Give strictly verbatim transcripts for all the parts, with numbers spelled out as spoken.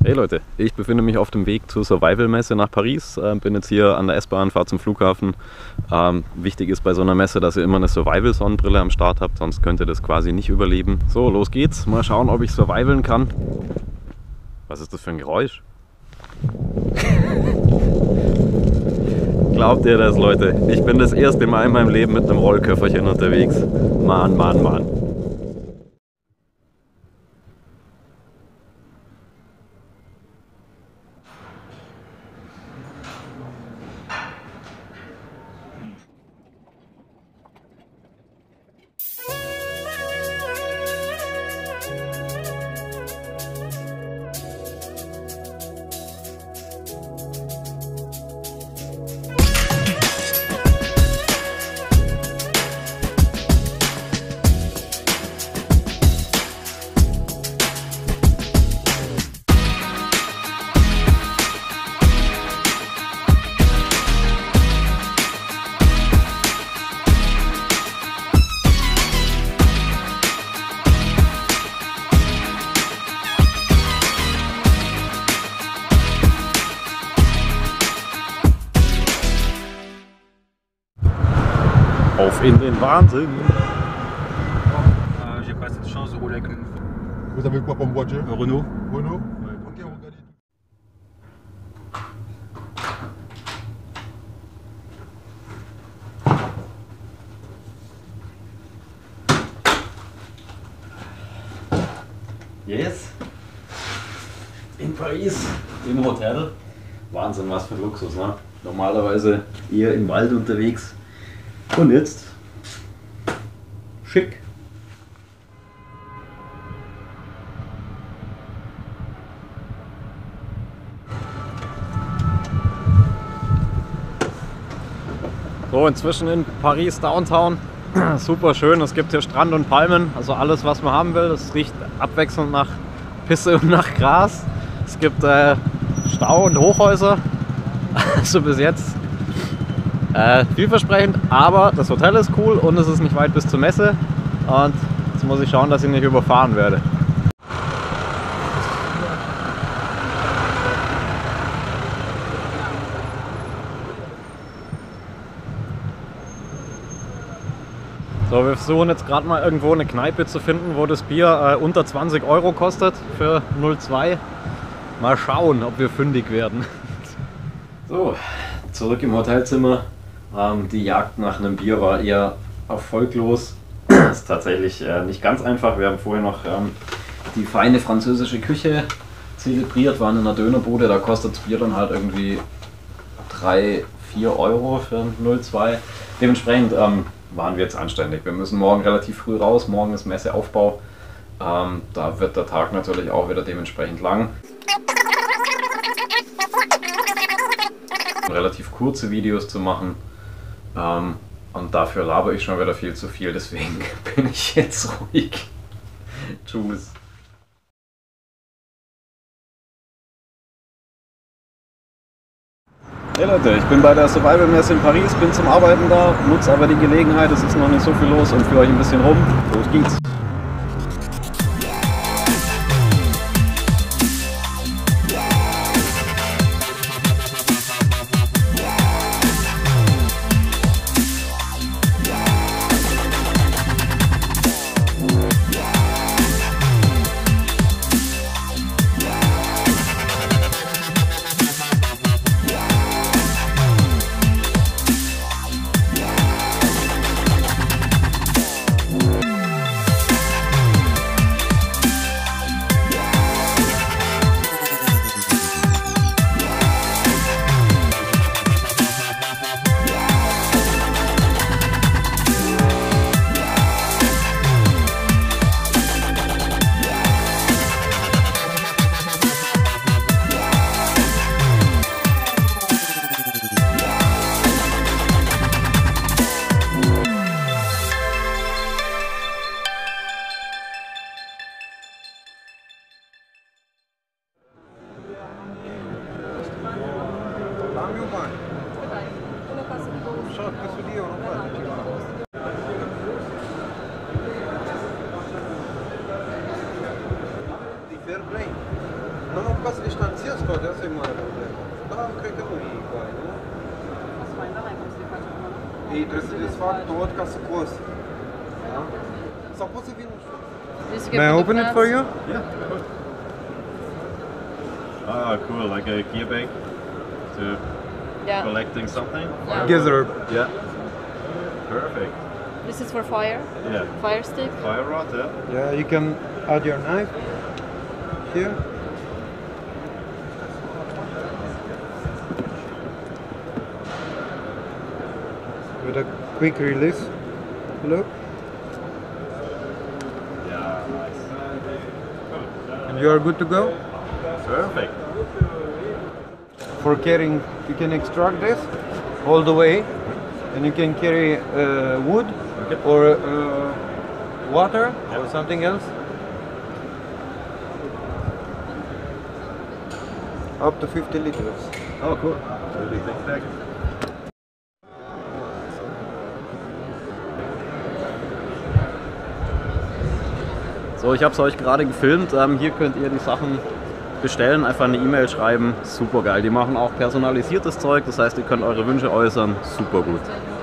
Hey Leute, ich befinde mich auf dem Weg zur Survival-Messe nach Paris. Äh, bin jetzt hier an der S-Bahn, fahre zum Flughafen. Ähm, wichtig ist bei so einer Messe, dass ihr immer eine Survival-Sonnenbrille am Start habt, sonst könnt ihr das quasi nicht überleben. So, los geht's. Mal schauen, ob ich survivalen kann. Was ist das für ein Geräusch? Glaubt ihr das, Leute? Ich bin das erste Mal in meinem Leben mit einem Rollköfferchen unterwegs. Mann, Mann, Mann. Auf in den Wahnsinn! J'ai pas cette chance de rouler avec une... Vous avez quoi comme voiture? Renault. Renault? Ouais. Ok, regardez. Yes! In Paris, im Hotel. Wahnsinn, was für Luxus, ne? Normalerweise eher im Wald unterwegs. Und jetzt schick. So, inzwischen in Paris Downtown. Super schön, es gibt hier Strand und Palmen, also alles was man haben will. Es riecht abwechselnd nach Pisse und nach Gras. Es gibt äh, Stau und Hochhäuser. Also bis jetzt Äh, vielversprechend, aber das Hotel ist cool und es ist nicht weit bis zur Messe und jetzt muss ich schauen, dass ich nicht überfahren werde. So, wir versuchen jetzt gerade mal irgendwo eine Kneipe zu finden, wo das Bier äh, unter zwanzig Euro kostet für null zwei. Mal schauen, ob wir fündig werden. So, zurück im Hotelzimmer. Ähm, die Jagd nach einem Bier war eher erfolglos. Das ist tatsächlich äh, nicht ganz einfach. Wir haben vorher noch ähm, die feine französische Küche zelebriert, waren in einer Dönerbude. Da kostet das Bier dann halt irgendwie drei, vier Euro für null zwei. Dementsprechend ähm, waren wir jetzt anständig. Wir müssen morgen relativ früh raus. Morgen ist Messeaufbau. Ähm, da wird der Tag natürlich auch wieder dementsprechend lang. Relativ kurze Videos zu machen. Ähm, und dafür laber ich schon wieder viel zu viel, deswegen bin ich jetzt ruhig. Tschüss. Hey Leute, ich bin bei der Survival-Messe in Paris, bin zum Arbeiten da, nutze aber die Gelegenheit, es ist noch nicht so viel los und für euch ein bisschen rum. Los geht's! Fair play. Nu, nu, ca să distanțiez tot, de asta e mare problemă. Da, cred că nu e egal, nu? O să mai, da, mai cum să le faci acum, nu? Ei trebuie să desfac tot ca să cos. Da? Sau pot să vin, nu știu. Just to May I get open it the for you? Yeah. Ah, cool, like a gear bag to Yeah. collecting something? Yeah. Together. Yeah. Perfect. This is for fire. Yeah. Fire stick. Fire rod, yeah. Yeah, you can add your knife here. With a quick release. Look. Yeah, nice. And you are good to go. Perfect. For carrying, you can extract this all the way, and you can carry uh, wood Okay. or uh, water or something else. Up to fifty liters. Oh, cool. Really big bag. So, ich habe es euch gerade gefilmt. Ähm, hier könnt ihr die Sachen bestellen, einfach eine E-Mail schreiben. Super geil. Die machen auch personalisiertes Zeug, das heißt, ihr könnt eure Wünsche äußern. Super gut.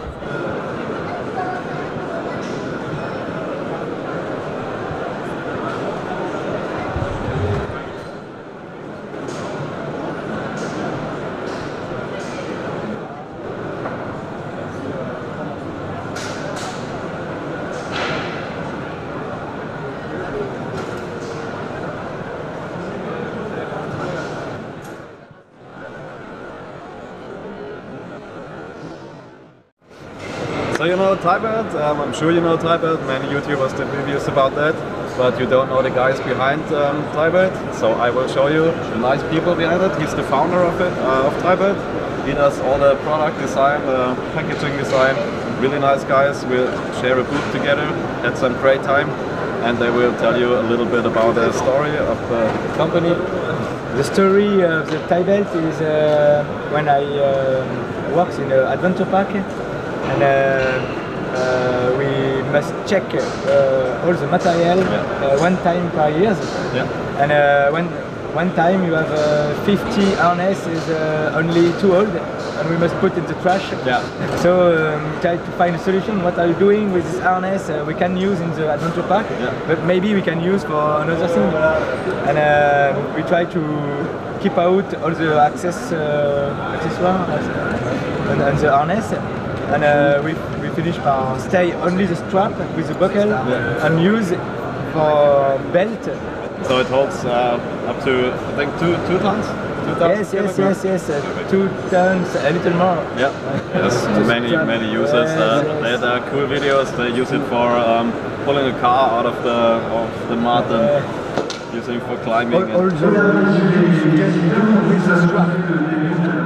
So you know Tybert? Um, I'm sure you know Tybert. Many YouTubers did reviews about that, but you don't know the guys behind um, Tybert. So I will show you the nice people behind it. He's the founder of it, uh, of Tybert. He does all the product design, the packaging design. Really nice guys. We'll share a booth together. Had some great time, and they will tell you a little bit about the story of the company. The story of the Tybelt is uh, when I uh, worked in an adventure park, and uh, uh, we must check uh, all the material uh, one time per year. Yeah. And uh, when one time you have uh, fifty harness is uh, only too old, and we must put in the trash. Yeah. So um, try to find a solution. What are you doing with this harness? Uh, we can use in the adventure park, Yeah. but maybe we can use for another thing. And uh, we try to keep out all the access uh, accessoires and, and the harness. And uh, we, we finish by stay only the strap with the buckle Yeah. and use for belt. So it holds uh, up to I think two two tons. Two Yes, yes, yes, yes. Uh, two tons, a little more. Yeah, there's many many users. Uh, Yes, they yes. there are cool videos. They use it for um, pulling a car out of the of the mud and using for climbing. All, all and the you can do with the strap.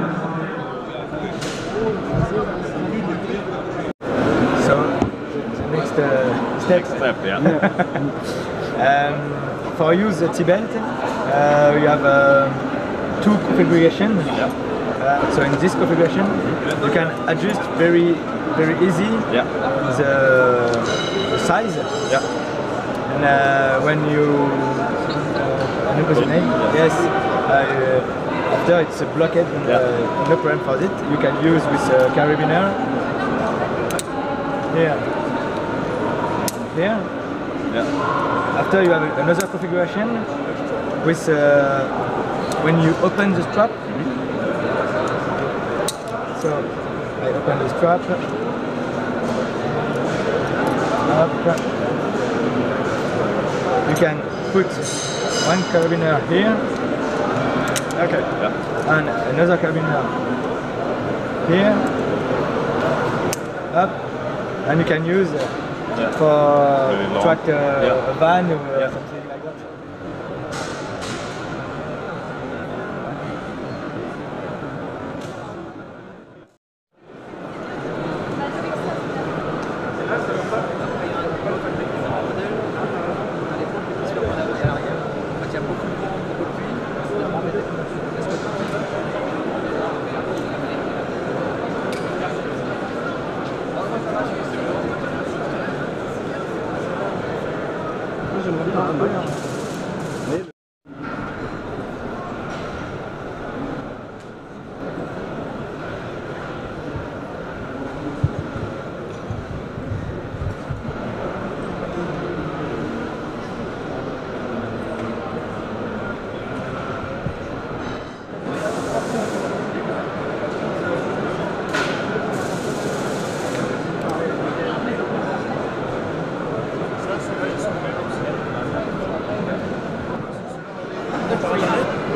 So the next uh, step. next step, yeah. Um, for use the T-belt, uh, we have um, two configurations. Yeah. Uh, so in this configuration, you can adjust very, very easy Yeah. the, the size. Yeah. And uh, when you, uh, I know what's the name? Yes. Uh, after it's a blockade, and, Yeah. uh, no problem for it. You can use with a carabiner. Here. Here. Yeah. After you have another configuration with uh, when you open the strap. So I open the strap. Up. You can put one carabiner here. Okay. Yeah. And another carabiner here. Up. And you can use uh, Yeah. for Very long. track uh, Yeah. a van or uh, Yeah. something like that.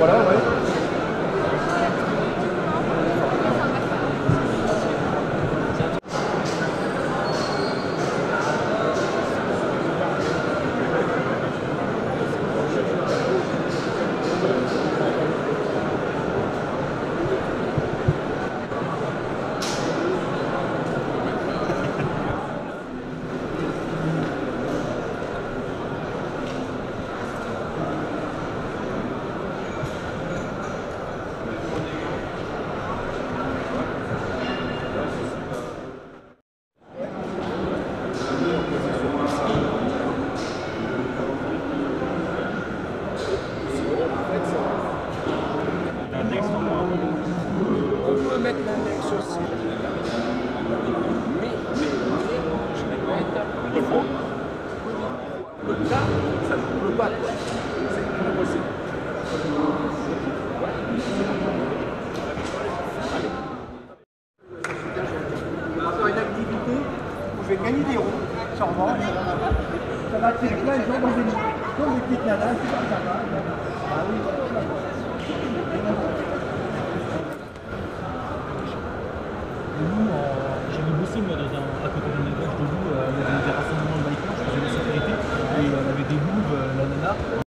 Voilà, ouais. Je vais gagner des ronds sur vent. Ça va attirer plein de gens dans des comme des petites nanas, c'est pas sympa. Ah oui. Nous, j'avais bossé moi, dans un, à côté d'un élevage de loups, euh, il y avait des rassemblements de bikers, je faisais la sécurité, et on avait des loups, euh, la nana.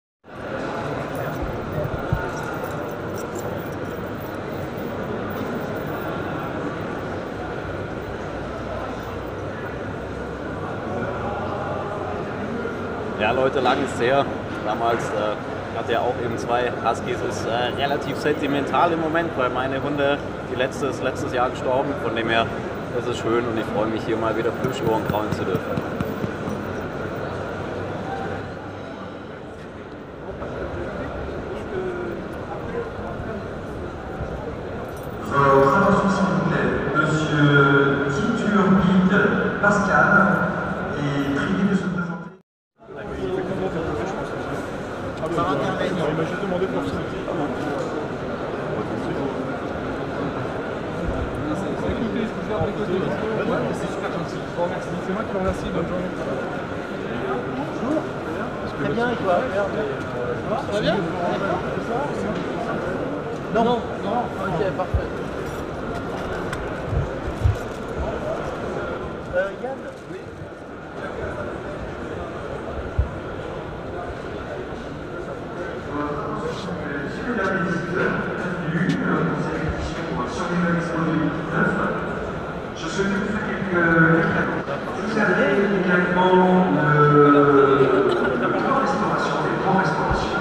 Ja Leute, lang ist es her. Damals äh, hatte ja auch eben zwei Huskies. Ist äh, relativ sentimental im Moment, weil meine Hunde, die letzte ist letztes Jahr gestorben. Von dem her ist es schön und ich freue mich hier mal wieder Plüschohren kraulen zu dürfen. Votre attention s'il vous plaît, Monsieur Titurbide Pascal est prié de se présenter. Par internet. Il m'a juste demandé pour ça. C'est super gentil. Je vous remercie. C'est moi qui vous remercie. Bonne journée. Bonjour. Très bien, et toi? Ça va bien? Non. Non. Non. Ok, parfait. Euh, Yann? Oui. Mesdames et visiteurs, bienvenue pour cette édition sur les Expo deux mille dix-neuf. Je souhaite vous faire quelques cadeaux. Vous avez également le plan restauration, les plans restauration.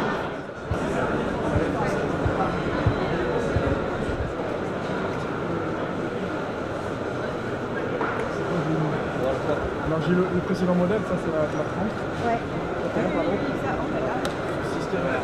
Alors j'ai le, le précédent modèle, ça c'est la, la trente. Ouais. Pardon. Ça, on fait là. Système.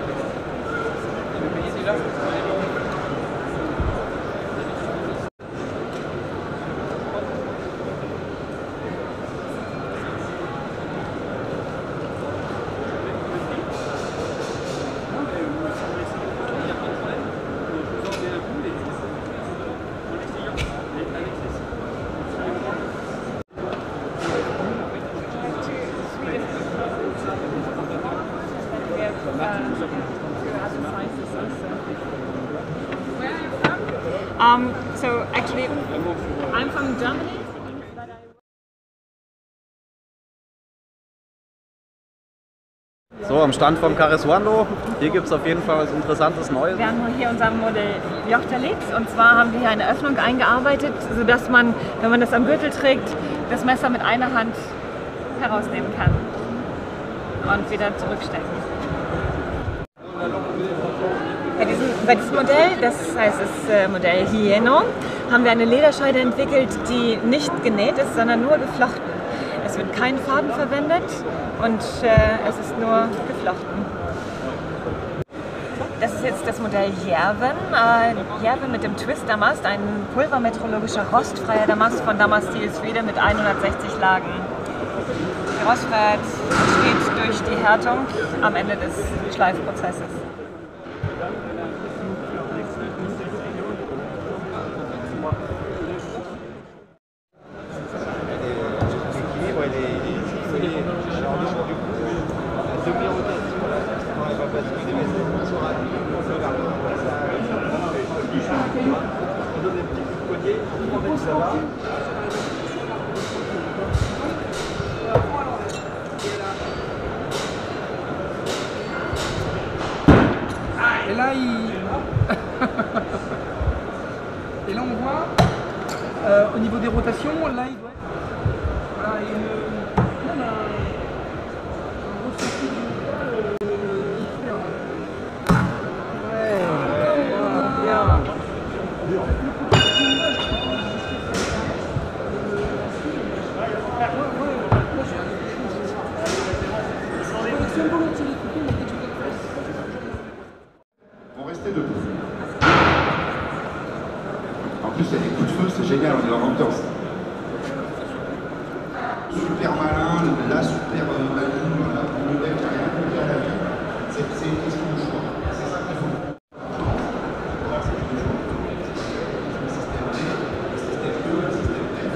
Um, so actually, I'm from Germany. So, am Stand vom Caresuando. Hier gibt es auf jeden Fall was Interessantes Neues. Wir haben hier unser Modell Jochterlix und zwar haben wir hier eine Öffnung eingearbeitet, sodass man, wenn man das am Gürtel trägt, das Messer mit einer Hand herausnehmen kann und wieder zurückstecken. Bei diesem, bei diesem Modell, das heißt das äh, Modell Hieno, haben wir eine Lederscheide entwickelt, die nicht genäht ist, sondern nur geflochten. Es wird kein Faden verwendet und äh, es ist nur geflochten. Das ist jetzt das Modell Järven. Äh, Järven mit dem Twist-Damast, ein pulvermetrologischer rostfreier Damast von Damasteel Sweden mit hundertsechzig Lagen. Die Rostfreiheit entsteht durch die Härtung am Ende des Schleifprozesses. Demi-rotation, on va basculer, mais c'est Ça va? Et là, il... Et là, on voit, euh, au niveau des rotations, là, il doit être... Voilà, il y a une... Même un... un ressenti du... Ouais, bien. On restait debout. En plus, il y a des coups de feu, c'est génial, on est en ambiance. Super malin, là, super euh, malin, voilà, le mec qui a rien compris à la vie. C'est c'est une question de choix. C'est ça qu'il faut. Alors, c'est une choix. Le système D, le système E, le système F.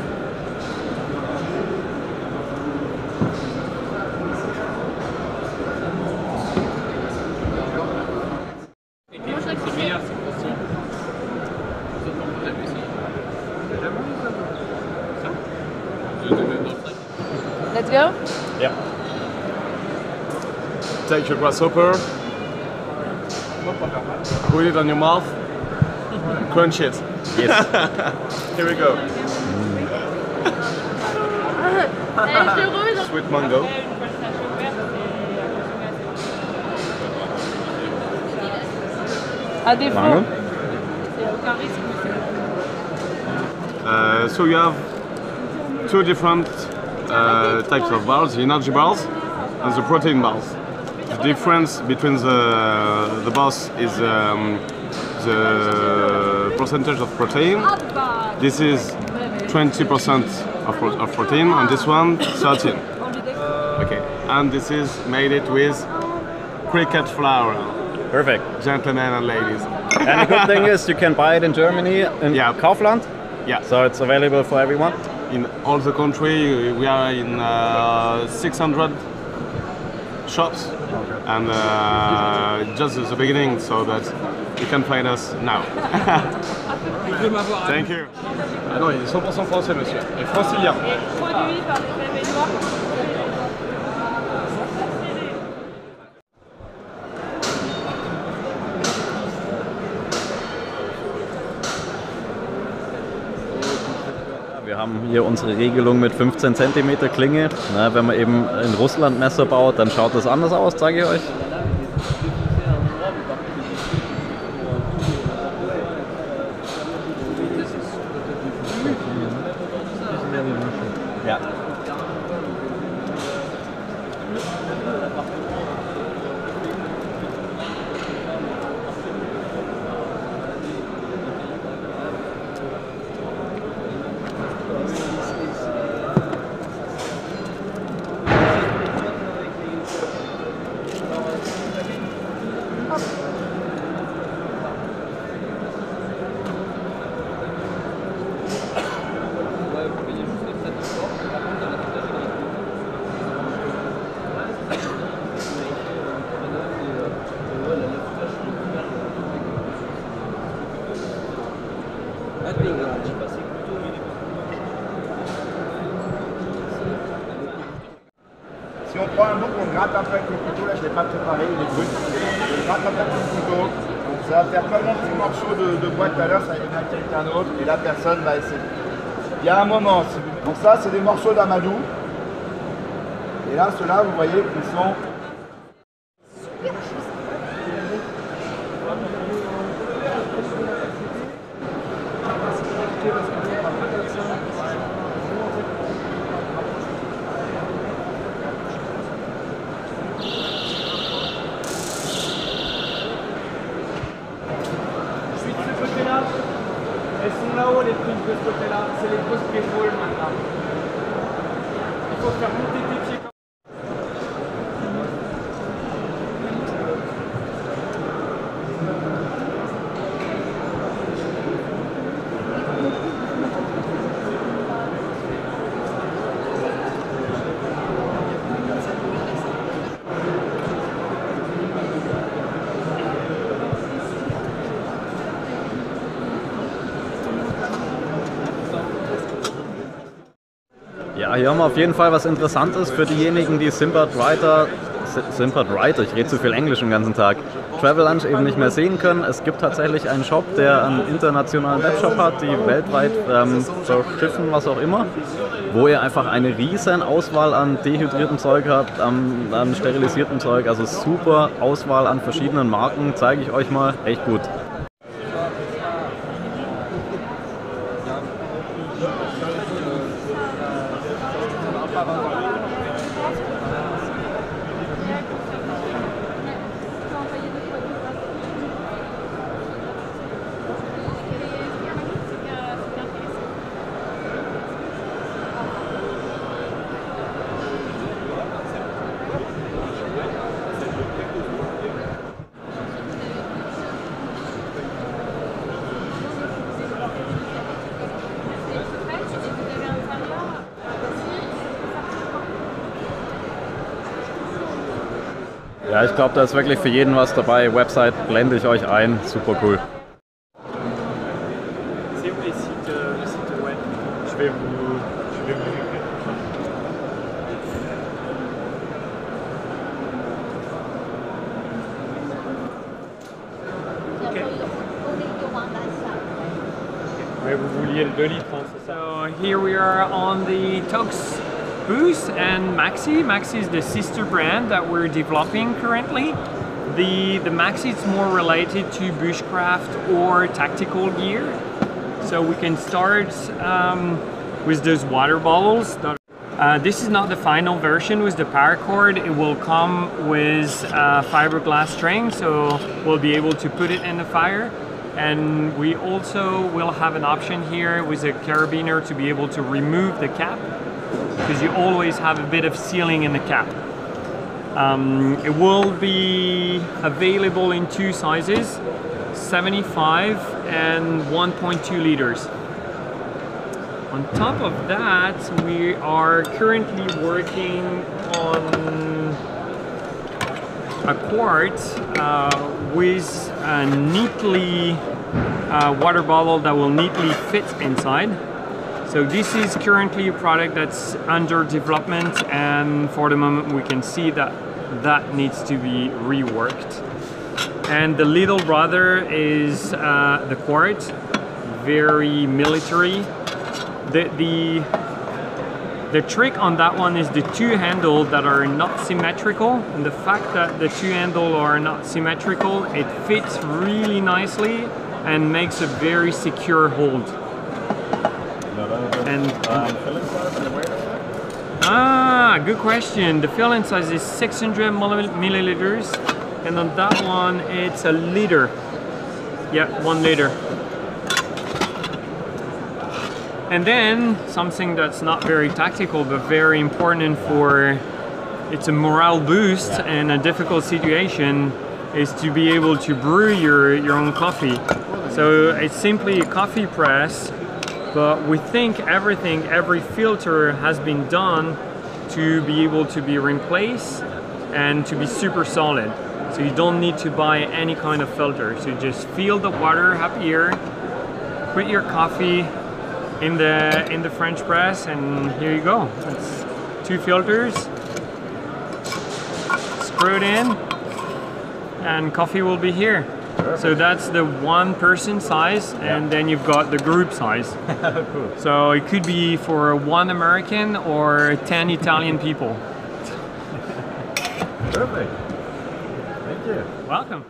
Let's go. Ja. Take your grasshopper, put it on your mouth, crunch it. Yes. Here we go. Sweet mango. À défaut. Mango. Uh, so you have two different uh, types of bars, the energy bars and the protein bars. The difference between the, the bars is um, the percentage of protein. This is twenty percent of, pro of protein and this one thirteen. Okay, and this is made it with cricket flour. Perfect. Gentlemen and ladies. And the good thing is you can buy it in Germany in Yeah. Kaufland. Yeah. So it's available for everyone. In all the country, we are in uh, six hundred shops, and uh, just the beginning, so that you can find us now. Thank you. Ah non, il est cent pour cent français, monsieur. Et francilien. Produit par les Québécois. Wir haben hier unsere Regelung mit fünfzehn Zentimeter Klinge. Na, wenn man eben in Russland Messer baut, dann schaut das anders aus, zeige ich euch. Ja. Si on prend un bout qu'on gratte un peu avec le couteau, là je ne l'ai pas préparé, il est brut. On gratte un peu avec le couteau, ça va faire comme mon petit morceau de, de bois tout à l'heure, ça va y aller à quelqu'un d'autre, et là personne va essayer. Il y a un moment, si vous... donc ça c'est des morceaux d'amadou. Et là ceux-là vous voyez qu'ils sont... Elles sont là-haut les prises de ce côté-là, c'est les grosses pétroles maintenant. Il faut faire monter tes pieds comme hier haben wir auf jeden Fall was Interessantes für diejenigen, die Simpert Writer, Simpert Writer, ich rede zu viel Englisch den ganzen Tag, Travel Lunch eben nicht mehr sehen können. Es gibt tatsächlich einen Shop, der einen internationalen Webshop hat, die weltweit ähm, verschiffen, was auch immer, wo ihr einfach eine riesen Auswahl an dehydriertem Zeug habt, an, an sterilisiertem Zeug, also super Auswahl an verschiedenen Marken, zeige ich euch mal, echt gut. Ja, ich glaube, da ist wirklich für jeden was dabei. Website blende ich euch ein. Super cool. C'est où les sites, euh, les sites web? Je vais vous, je vais vous écrire. Ok. Mais vous vouliez le deux litres, hein, c'est ça? So here we are on the Togs booth, and Maxi. Maxi is the sister brand that we're developing currently. The, the Maxi is more related to bushcraft or tactical gear. So we can start um, with those water bottles. That, uh, this is not the final version with the paracord. It will come with a fiberglass string, so we'll be able to put it in the fire. And we also will have an option here with a carabiner to be able to remove the cap, because you always have a bit of sealing in the cap. Um, it will be available in two sizes, seventy-five and one point two liters. On top of that, we are currently working on a quart uh, with a neatly uh, water bottle that will neatly fit inside. So this is currently a product that's under development, and for the moment we can see that that needs to be reworked. And the little brother is uh, the quart, very military. The, the, the trick on that one is the two handles that are not symmetrical, and the fact that the two handles are not symmetrical, it fits really nicely and makes a very secure hold. And um, ah, good question. The fill-in size is six hundred milliliters, and on that one it's a liter. Yeah, one liter. And then something that's not very tactical but very important for, it's a morale boost in a difficult situation, is to be able to brew your your own coffee. So it's simply a coffee press. But we think everything, every filter has been done to be able to be replaced and to be super solid. So you don't need to buy any kind of filter. So you just fill the water up here, put your coffee in the in the French press, and here you go. It's two filters, screw it in, and coffee will be here. So that's the one person size, and yeah. Then you've got the group size. Cool. So it could be for one American or ten Italian people. Perfect. Thank you. Welcome.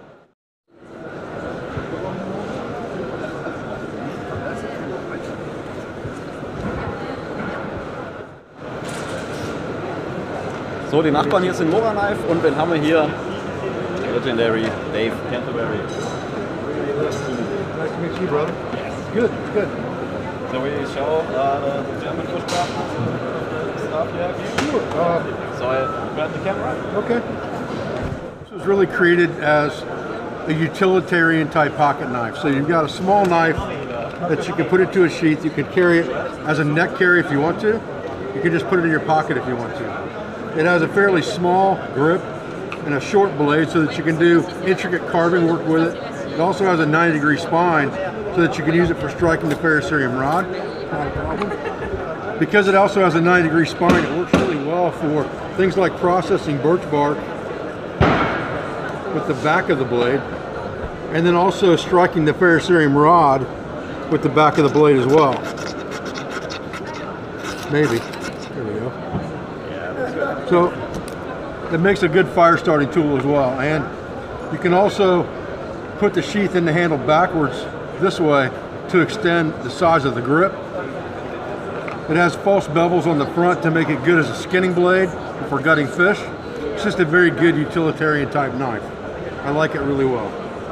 So, die Nachbarn hier sind Moranlife, und wen haben wir hier? Legendary Dave Canterbury. Nice to meet you, brother. Yes. Good, good. So we show uh, the, the German bushcraft stuff you have here? Sure. Uh, so I grab the camera. Okay. This was really created as a utilitarian type pocket knife. So you've got a small knife that you can put into a sheath. You can carry it as a neck carry if you want to. You can just put it in your pocket if you want to. It has a fairly small grip and a short blade so that you can do intricate carving work with it. It also has a ninety degree spine so that you can use it for striking the ferrocerium rod. Not a problem. because it also has a ninety degree spine, it works really well for things like processing birch bark with the back of the blade, and then also striking the ferrocerium rod with the back of the blade as well. Maybe. There we go. Yeah, that's good. So it makes a good fire starting tool as well. And you can also put the sheath in the handle backwards this way to extend the size of the grip. It has false bevels on the front to make it good as a skinning blade for gutting fish. It's just a very good utilitarian type knife. I like it really well.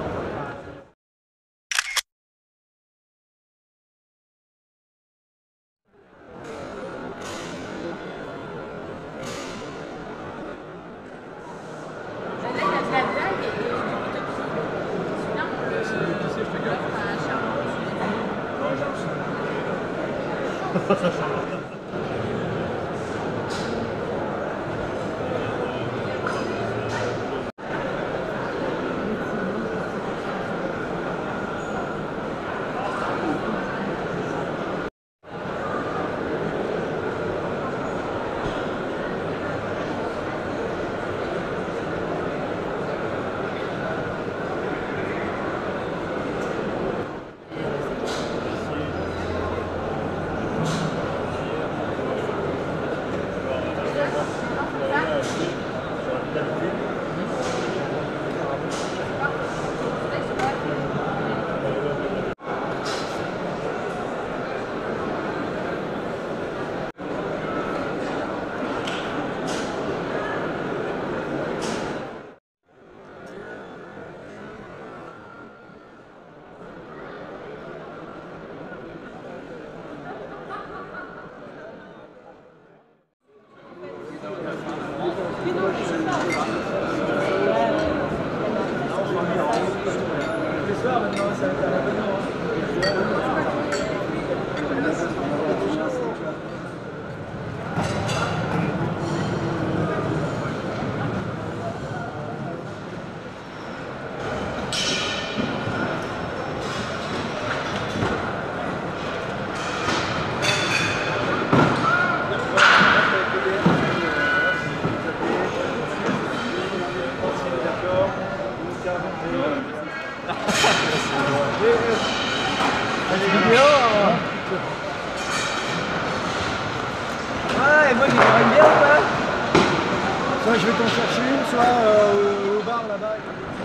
Ouais, moi j'aimerais bien ça. Soit je vais t'en chercher une, soit euh, au bar là-bas.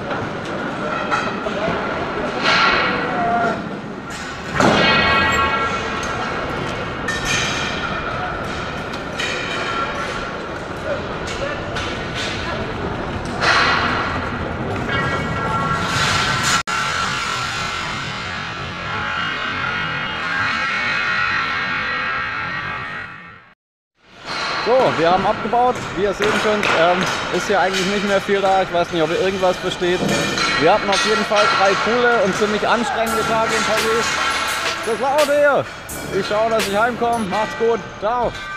So, wir haben abgebaut, wie ihr sehen könnt, ähm, ist hier eigentlich nicht mehr viel da, ich weiß nicht, ob ihr irgendwas versteht. Wir hatten auf jeden Fall drei coole und ziemlich anstrengende Tage in Paris. Das war auch der. Ich schaue, dass ich heimkomme, macht's gut, ciao.